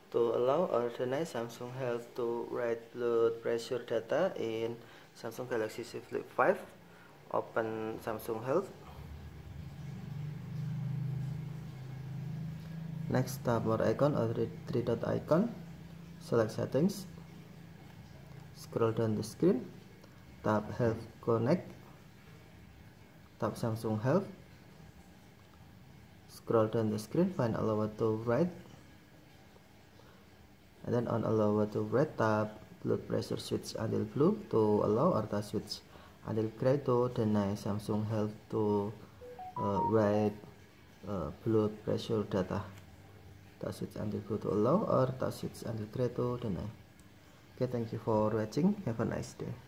To allow or deny Samsung Health to write blood pressure data in Samsung Galaxy Z Flip 5, open Samsung Health. Next, tap more icon or three dot icon, select settings, scroll down the screen, tap Health Connect, tap Samsung Health, scroll down the screen, find allow to write, and then on allow to write, tap blood pressure switch until blue to allow, or tap switch until gray to deny Samsung Health to write blood pressure data. Tap switch until blue to allow, or tap switch until gray to deny. Okay, thank you for watching. Have a nice day.